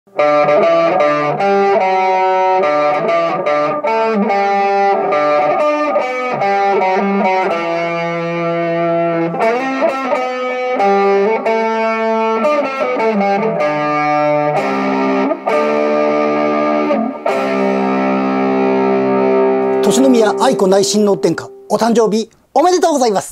年宮愛子内親王殿下、お誕生日おめでとうございます。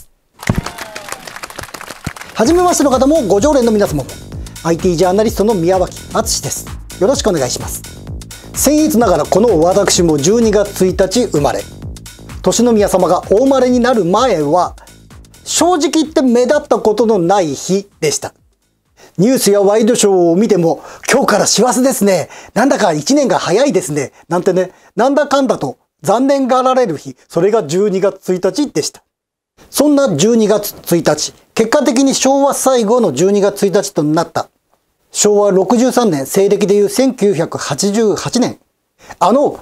はじめましての方もご常連の皆様も、 IT ジャーナリストの宮脇敦です。よろしくお願いします。僭越ながらこの私も12月1日生まれ、年宮様がお生まれになる前は正直言って目立ったことのない日でした。ニュースやワイドショーを見ても、今日から師走ですね、なんだか1年が早いですね、なんてね、なんだかんだと残念がられる日、それが12月1日でした。そんな12月1日、結果的に昭和最後の12月1日となった昭和63年、西暦でいう1988年、あの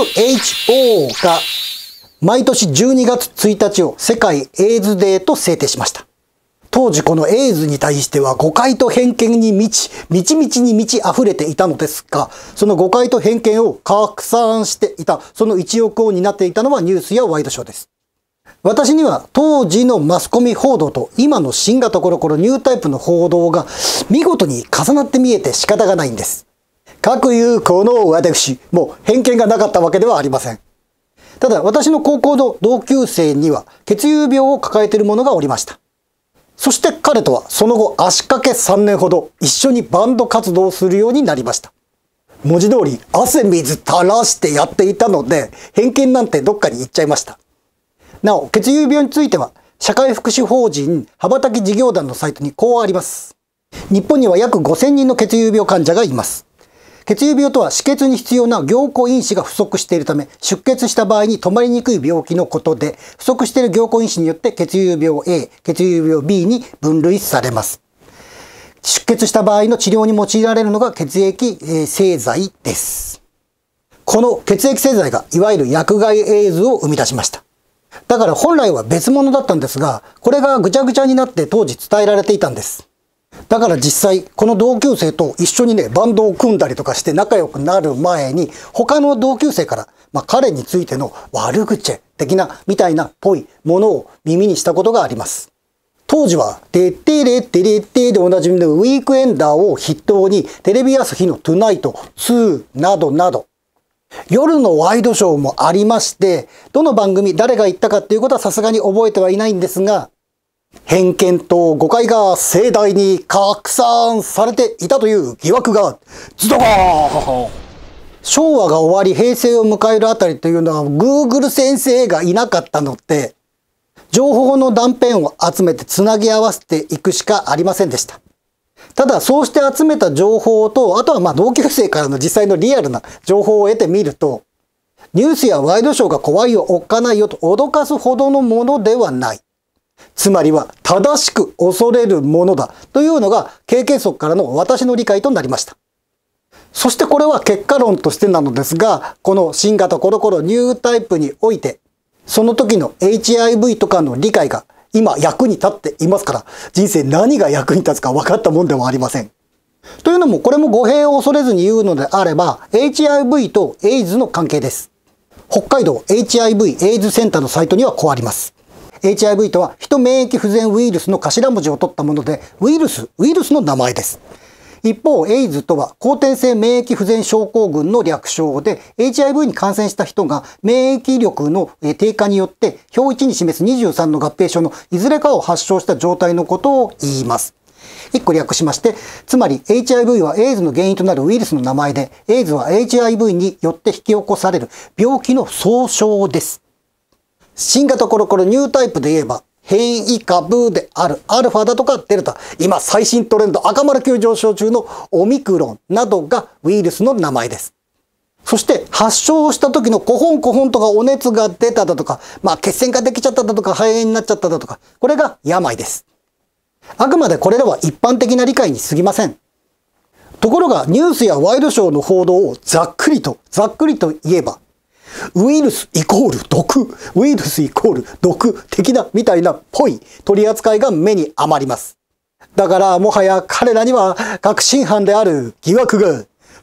WHO が毎年12月1日を世界エイズデーと制定しました。当時このエイズに対しては誤解と偏見に満ち溢れていたのですが、その誤解と偏見を拡散していた、その一翼を担っていたのはニュースやワイドショーです。私には当時のマスコミ報道と今の新型コロコロニュータイプの報道が見事に重なって見えて仕方がないんです。かくいうこの私、もう偏見がなかったわけではありません。ただ私の高校の同級生には血友病を抱えている者がおりました。そして彼とはその後足掛け3年ほど一緒にバンド活動をするようになりました。文字通り汗水垂らしてやっていたので、偏見なんてどっかに行っちゃいました。なお、血友病については社会福祉法人羽ばたき事業団のサイトにこうあります。日本には約5000人の血友病患者がいます。血友病とは止血に必要な凝固因子が不足しているため、出血した場合に止まりにくい病気のことで、不足している凝固因子によって血友病 A、血友病 B に分類されます。出血した場合の治療に用いられるのが血液製剤です。この血液製剤がいわゆる薬害エイズを生み出しました。だから本来は別物だったんですが、これがぐちゃぐちゃになって当時伝えられていたんです。だから実際この同級生と一緒にね、バンドを組んだりとかして仲良くなる前に、他の同級生から、彼についての悪口的なみたいなっぽいものを耳にしたことがあります。当時はテッテレッテレッテでおなじみのウィークエンダーを筆頭に、テレビ朝日のトゥナイト2などなど夜のワイドショーもありまして、どの番組誰が言ったかっていうことはさすがに覚えてはいないんですが、偏見と誤解が盛大に拡散されていたという疑惑がズドーン。昭和が終わり平成を迎えるあたりというのは Google 先生がいなかったので、情報の断片を集めてつなぎ合わせていくしかありませんでした。ただそうして集めた情報と、あとは同級生からの実際のリアルな情報を得てみると、ニュースやワイドショーが怖いよおっかないよと脅かすほどのものではない。つまりは正しく恐れるものだというのが経験則からの私の理解となりました。そしてこれは結果論としてなのですが、この新型コロコロニュータイプにおいて、その時の HIV とかの理解が今役に立っていますから、人生何が役に立つか分かったもんでもありません。というのもこれも語弊を恐れずに言うのであれば、 HIV とエイズの関係です。北海道 HIV エイズセンターのサイトにはこうあります。HIV とは人免疫不全ウイルスの頭文字を取ったもので、ウイルスの名前です。一方、エイズとは後天性免疫不全症候群の略称で、 HIV に感染した人が免疫力の低下によって表1に示す23の合併症のいずれかを発症した状態のことを言います。1個略しまして、つまり HIV はエイズの原因となるウイルスの名前で、エイズは HIV によって引き起こされる病気の総称です。新型コロコロニュータイプで言えば、変異株であるアルファだとかデルタ、今最新トレンド赤丸級上昇中のオミクロンなどがウイルスの名前です。そして発症した時のコホンとかお熱が出ただとか、血栓ができちゃっただとか肺炎になっちゃっただとか、これが病です。あくまでこれらは一般的な理解に過ぎません。ところがニュースやワイドショーの報道をざっくりと言えば、ウイルスイコール毒、ウイルスイコール毒的なみたいなっぽい取り扱いが目に余ります。だからもはや彼らには確信犯である疑惑が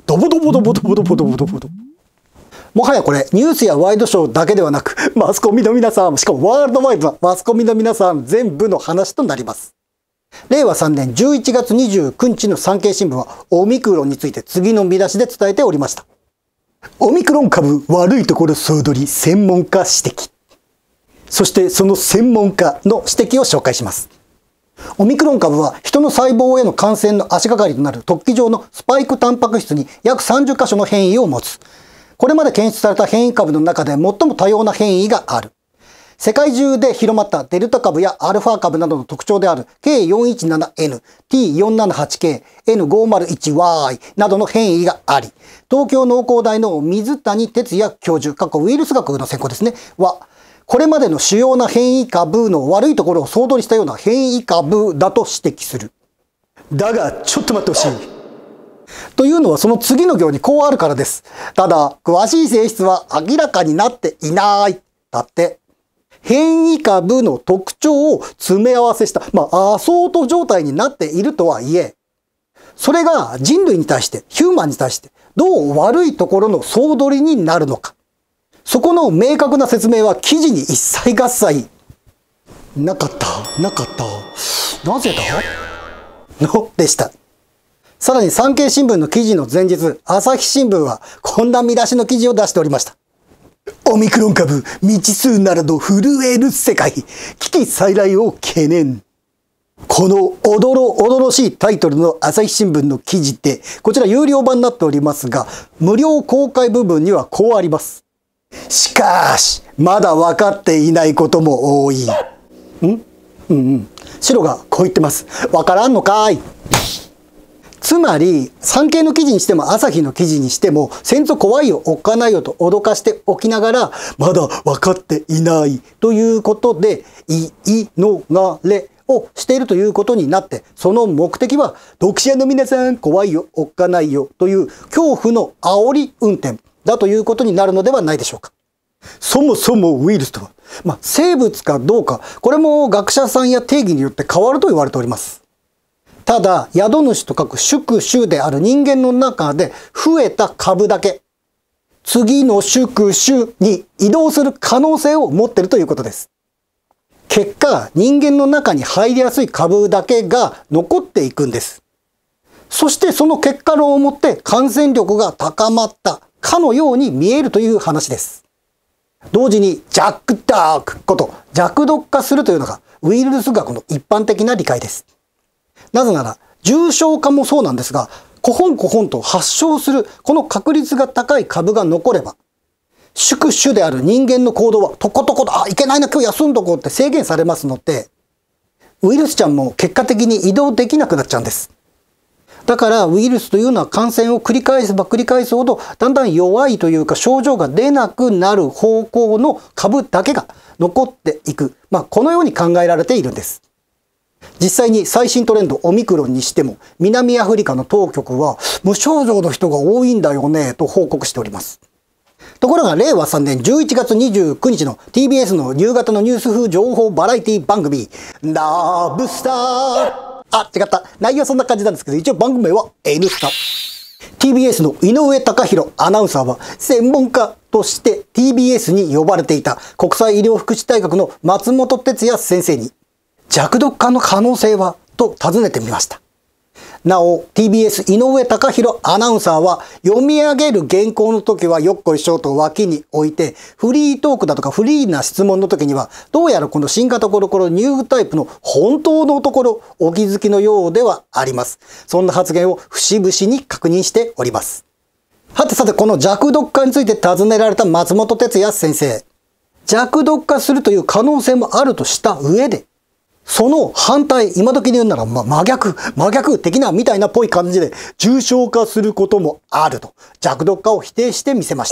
ドボドボドボドボドボドボドボド。もはやこれニュースやワイドショーだけではなく、マスコミの皆さん、しかもワールドワイドなマスコミの皆さん全部の話となります。令和3年11月29日の産経新聞はオミクロンについて次の見出しで伝えておりました。オミクロン株悪いところ総取り専門家指摘。そしてその専門家の指摘を紹介します。オミクロン株は人の細胞への感染の足がかりとなる突起状のスパイクタンパク質に約30箇所の変異を持つ。これまで検出された変異株の中で最も多様な変異がある。世界中で広まったデルタ株やアルファ株などの特徴である K417N、T478K、N501Y などの変異があり、東京農工大の水谷哲也教授、ウイルス学の専攻ですね、は、これまでの主要な変異株の悪いところを総取りしたような変異株だと指摘する。だが、ちょっと待ってほしい。というのはその次の行にこうあるからです。ただ、詳しい性質は明らかになっていない。だって。変異株の特徴を詰め合わせした、アソート状態になっているとはいえ、それが人類に対して、ヒューマンに対して、どう悪いところの総取りになるのか。そこの明確な説明は記事に一切合切。なかった。なぜだのでした。さらに産経新聞の記事の前日、朝日新聞はこんな見出しの記事を出しておりました。オミクロン株未知数ならど震える世界、危機再来を懸念。このおどろしいタイトルの朝日新聞の記事で、こちら有料版になっておりますが、無料公開部分にはこうあります。しかし、まだ分かっていないことも多い。白がこう言ってます。わからんのかい。つまり、産経の記事にしても朝日の記事にしても、先祖怖いよ、おっかないよと脅かしておきながら、まだ分かっていないということで、言い逃れをしているということになって、その目的は、読者の皆さん怖いよ、おっかないよという恐怖の煽り運転だということになるのではないでしょうか。そもそもウイルスとは、生物かどうか、これも学者さんや定義によって変わると言われております。ただ、宿主と書く宿主である人間の中で増えた株だけ、次の宿主に移動する可能性を持っているということです。結果、人間の中に入りやすい株だけが残っていくんです。そしてその結果論をもって感染力が高まったかのように見えるという話です。同時に弱毒こと弱毒化するというのがウイルス学の一般的な理解です。なぜなら重症化もそうなんですが、コホンと発症するこの確率が高い株が残れば、宿主である人間の行動はとことこいけないな、今日休んどこうって制限されますので、ウイルスちゃんも結果的に移動できなくなっちゃうんです。だからウイルスというのは感染を繰り返せば繰り返すほどだんだん弱いというか症状が出なくなる方向の株だけが残っていく。このように考えられているんです。実際に最新トレンドオミクロンにしても南アフリカの当局は無症状の人が多いんだよねと報告しております。ところが令和3年11月29日の TBS の夕方のニュース風情報バラエティ番組ラブスター。違った。内容はそんな感じなんですけど、一応番組名は N スタ。TBS の井上貴博アナウンサーは専門家として TBS に呼ばれていた国際医療福祉大学の松本哲也先生に弱毒化の可能性はと尋ねてみました。なお TBS 井上貴博アナウンサーは読み上げる原稿の時はよっこいしょと脇に置いて、フリートークだとかフリーな質問の時にはどうやらこの新型コロコロニュータイプの本当のところお気づきのようではあります。そんな発言を節々に確認しております。さてこの弱毒化について尋ねられた松本哲也先生、弱毒化するという可能性もあるとした上で、その反対、今時に言うなら真逆的なみたいなっぽい感じで重症化することもあると弱毒化を否定してみせました。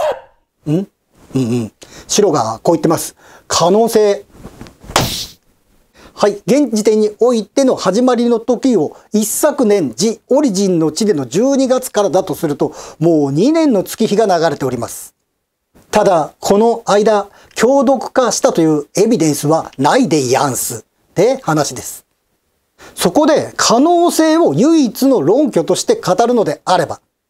白がこう言ってます。可能性。はい、現時点においての始まりの時を一昨年ジ・オリジンの地での12月からだとすると、もう2年の月日が流れております。ただ、この間、強毒化したというエビデンスはないでやんす。って話です。そこで可能性を唯一の論拠として語るのであれば、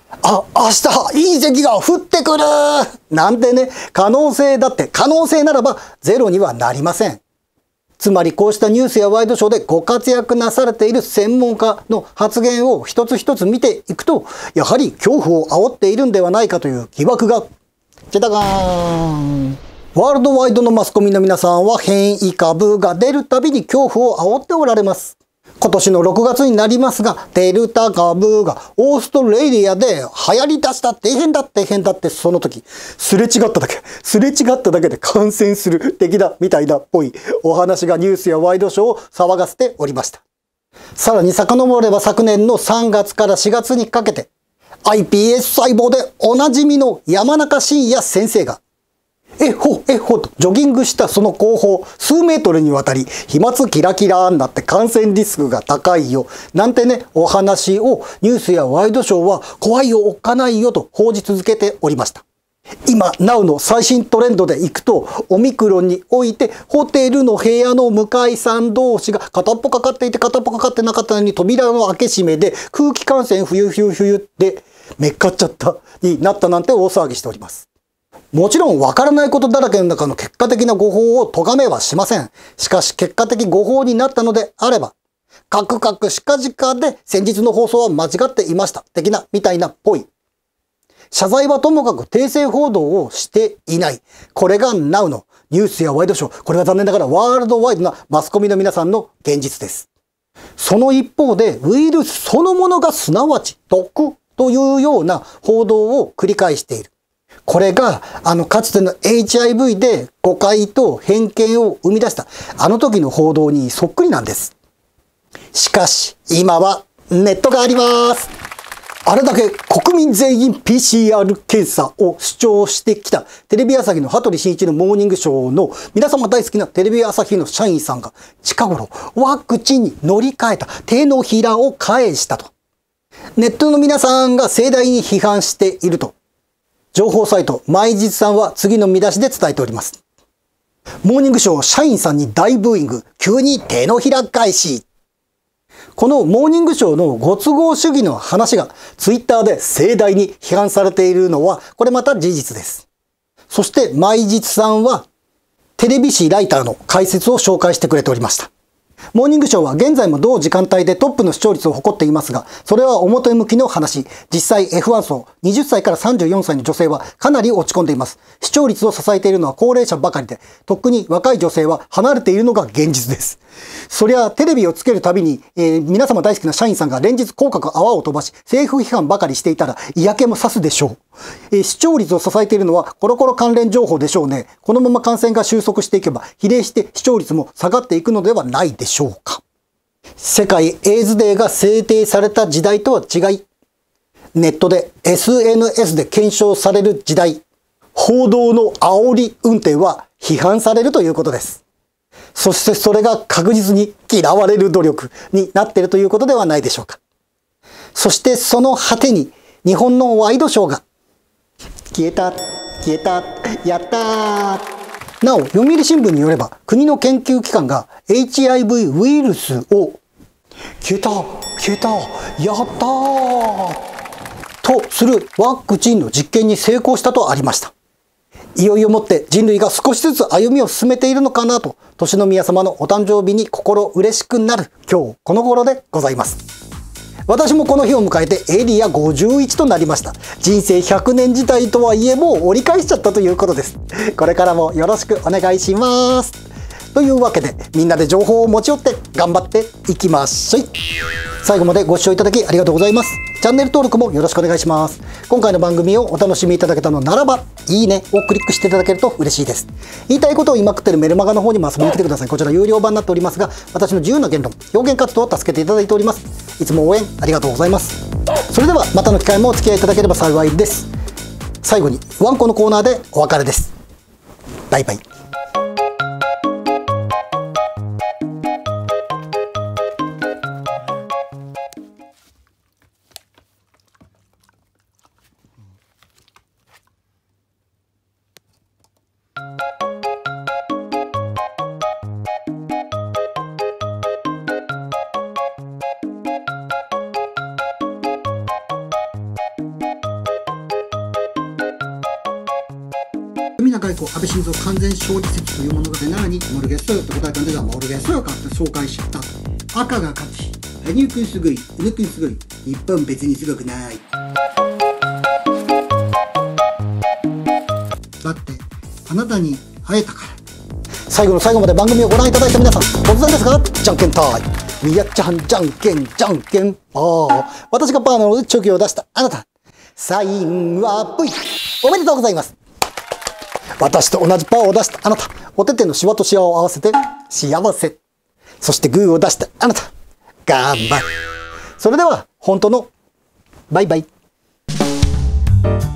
明日隕石が降ってくるなんてね、可能性ならばゼロにはなりません。つまりこうしたニュースやワイドショーでご活躍なされている専門家の発言を一つ一つ見ていくと、やはり恐怖を煽っているんではないかという疑惑がジャダガーン。ワールドワイドのマスコミの皆さんは変異株が出るたびに恐怖を煽っておられます。今年の6月になりますが、デルタ株がオーストラリアで流行り出した、大変だってその時、すれ違っただけで感染する敵だみたいだっぽいお話がニュースやワイドショーを騒がせておりました。さらに遡れば昨年の3月から4月にかけて、iPS 細胞でおなじみの山中伸弥先生が、えっほとジョギングしたその後方数メートルにわたり飛沫キラキラになって感染リスクが高いよなんてね、お話をニュースやワイドショーは怖いよおっかないよと報じ続けておりました。今 Now の最新トレンドでいくと、オミクロンにおいてホテルの部屋の向かいさん同士が片っぽかかっていて片っぽかかってなかったのに扉の開け閉めで空気感染冬ってめっかっちゃったになったなんて大騒ぎしております。もちろん分からないことだらけの中の結果的な誤報を咎めはしません。しかし結果的誤報になったのであれば、カクカクしかじかで先日の放送は間違っていました的なみたいなっぽい。謝罪はともかく訂正報道をしていない。これが Now のニュースやワイドショー、これは残念ながらワールドワイドなマスコミの皆さんの現実です。その一方でウイルスそのものがすなわち毒というような報道を繰り返している。これがかつての HIV で誤解と偏見を生み出したあの時の報道にそっくりなんです。しかし今はネットがあります。あれだけ国民全員 PCR 検査を主張してきたテレビ朝日の羽鳥慎一のモーニングショーの皆様大好きなテレビ朝日の社員さんが近頃ワクチンに乗り換えた、手のひらを返したとネットの皆さんが盛大に批判していると情報サイト毎日さんは次の見出しで伝えております。モーニングショー社員さんに大ブーイング、急に手のひら返し。このモーニングショーのご都合主義の話がツイッターで盛大に批判されているのはこれまた事実です。そして毎日さんはテレビ誌ライターの解説を紹介してくれておりました。モーニングショーは現在も同時間帯でトップの視聴率を誇っていますが、それは表向きの話。実際 F1 層20歳から34歳の女性はかなり落ち込んでいます。視聴率を支えているのは高齢者ばかりで、特に若い女性は離れているのが現実です。そりゃテレビをつけるたびに、皆様大好きな社員さんが連日口角泡を飛ばし政府批判ばかりしていたら嫌気もさすでしょう。視聴率を支えているのはコロコロ関連情報でしょうね。このまま感染が収束していけば比例して視聴率も下がっていくのではないでしょうか。世界エイズデーが制定された時代とは違い、ネットで SNS で検証される時代、報道の煽り運転は批判されるということです。そしてそれが確実に嫌われる努力になっているということではないでしょうか。そしてその果てに日本のワイドショーが消えた、やったー。なお、読売新聞によれば国の研究機関が HIV ウイルスを消えた、やったーとするワクチンの実験に成功したとありました。いよいよもって人類が少しずつ歩みを進めているのかなと、年宮様のお誕生日に心嬉しくなる今日この頃でございます。私もこの日を迎えてエリア51となりました。人生100年時代とはいえもう折り返しちゃったということです。これからもよろしくお願いします。というわけでみんなで情報を持ち寄って頑張っていきましょう。最後までご視聴いただきありがとうございます。チャンネル登録もよろしくお願いします。今回の番組をお楽しみいただけたのならば、いいねをクリックしていただけると嬉しいです。言いたいことを言いまくってるメルマガの方にも遊びに来てください。こちら有料版になっておりますが、私の自由な言論、表現活動を助けていただいております。いつも応援ありがとうございます。それではまたの機会もお付き合いいただければ幸いです。最後にワンコのコーナーでお別れです。バイバイ。 中以降、安倍晋三完全勝利説というものが出ないに、モルゲストよって答えたんで、モルゲストよかって紹介したと。赤が勝ち。羽生くんすごい、宇野くんすごい。日本別にすごくない。だって、あなたに会えたから。最後の最後まで番組をご覧いただいた皆さん、突然ですが、じゃんけんタイム。みやっちゃん、じゃんけん、じゃんけん、パー。私がパーなのでチョキを出したあなた。サインは V。おめでとうございます。私と同じパーを出したあなた。お手手のシワとシワを合わせて、幸せ。そしてグーを出したあなた。頑張る。それでは、本当の、バイバイ。